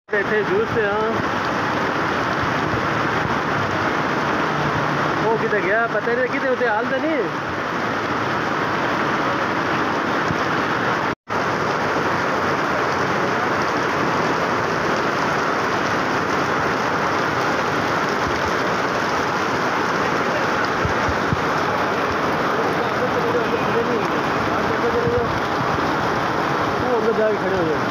बैठे जूस से। हाँ वो कितने गया पता नहीं, कितने होते हाल तो नहीं। वो अंदर जाके खड़े हो जाए।